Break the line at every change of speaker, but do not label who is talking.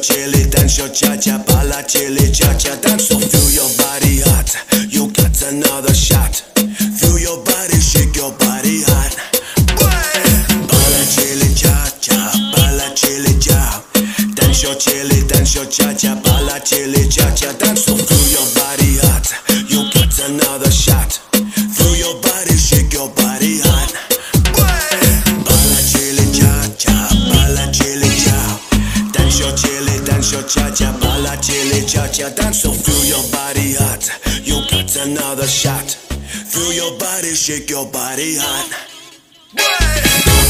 chili, dance your cha-cha, balla chili, cha-cha, dance. So feel your body hot, you got another shot. Feel your body, shake your body hot. Balla chili, cha-cha, balla chili, cha. Dance your chili, dance your cha-cha, balla chili, cha-cha, dance. So feel your body hot, you got another shot. Feel your body, shake your body hot. Balla chili, cha-cha, balla chili, cha. Dance your chili, dance your cha-cha, balla chili, cha-cha, dance. So feel your body hot, you got another shot. Feel your body, shake your body hot.